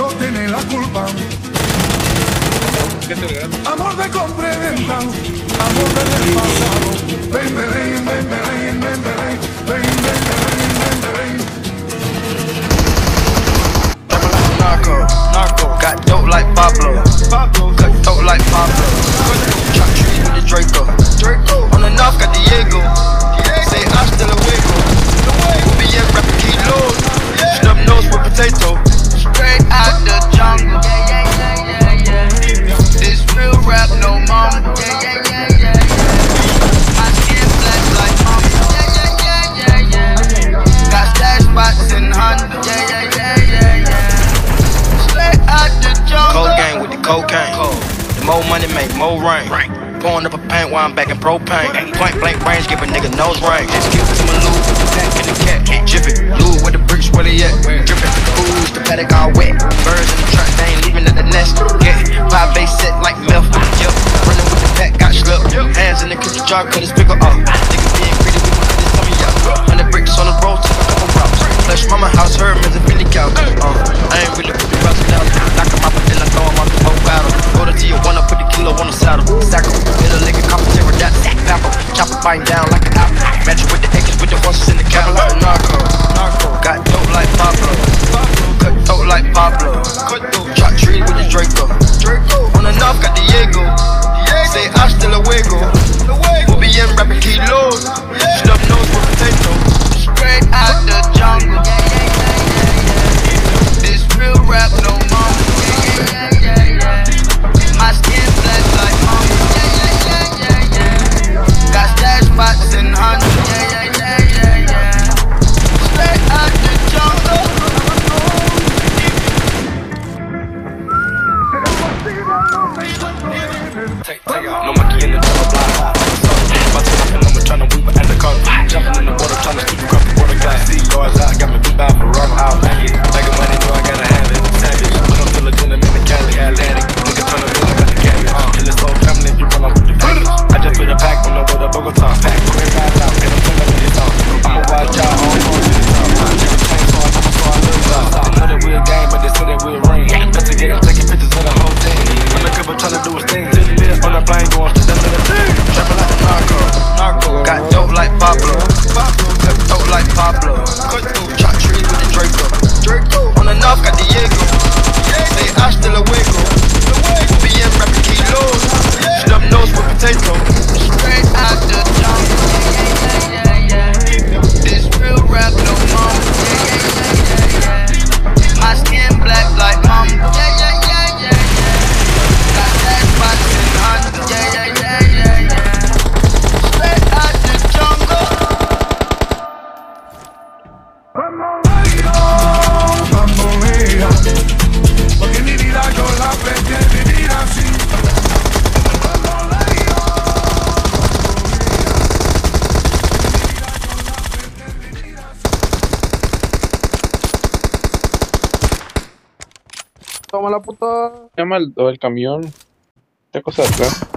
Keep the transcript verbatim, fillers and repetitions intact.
no tiene la culpa. Amor de compra y venta, amor del pasado. Ven, ven, ven, ven, ven, ven, ven, ven, ven, ven, ven. Narco, narco, got dope like Pablo, Pablo, got dope like Pablo. Chop trees with the Draco, Draco. On the north got Diego, say hasta luego. We be at rapping kilos, snub nose with potato. Straight out the jungle. This real rap, no mumble. My skin black like mumble. Got stash spots in Honda. Cold gang with the cocaine. The more money make more rain. Pouring up a paint while I'm back in propane. Point blank range, give a nigga nose ring. Excuse to my lube with the pack and the cat. Jiffy, lube with the bricks, where they at? Drippin', ooze, the paddock all wet. Birds in the truck, they ain't leaving at the nest. Get five base set like milk. Yep, running with the pack, got slipped. Hands in the cookie jar, cut his pickle off. Nigga being greedy, we gon' cut this some of y'all. Hundred bricks on the road, took a couple routes. Flesh mama house, her man's a Philly couch. Uh, I ain't really put the rest down. Knock him out, but then I throw him out the whole battle. Go to Tijuana, put the kilo on the saddle. Sack him, hit a lick, commentary, that sack apple. Chop it, biting down like an apple. Match it with the acres, with the horses in the cattle. Like narco, narco, got dope like Pablo, cut dope like Pablo. Chop trees with the Draco, Draco. On the north got Diego, say hasta luego. We'll be in rapping kilos, snub nose with potato. Straight out the jungle. This real rap, no mumble. My skin black like mumble. Got stash spots in Honda. Straight out the jungle. Take, take out, no monkey in the jungle, blind. About to walk in, I'm trying to weep at the car. Jumping in the water, trying to keep the cup of water glass. See, guards out, got me beat by for rubber out. Making money, know I gotta have it. Savage, but I'm still a gentleman in Cali, Atlantic. Nigga turn up, I got the candy. Kill this whole family if you run off with the package. I just put a pack on the water, Bogota. Pack, quick ride out, and I'm turning up with this song. I'ma watch out, all going to the top. I'm never changed, so I'm so I lose out. I know that we're a game, but they say that we're a ring. Better get him taking pictures of the whole team. Undercover trying to do his thing. Just live on the plane, going to the middle team. Trapping like a narco, narco. Got dope like Pablo, Pablo. Cut dope like Pablo. Chop trees with the Draco, Draco. On the north got Diego, say hasta luego. We'll be in rapping kilos, snub nose with potato. Straight out the jungle. This real rap, no mumble. My skin black like mumble. Got that spots in Honda. Straight out the jungle. Bamboleo, bambolea, porque mi vida yo la aprendí a vivir así. Bamboleo, Toma la puta. Llama el, o el camión. ¿Qué cosa atrás?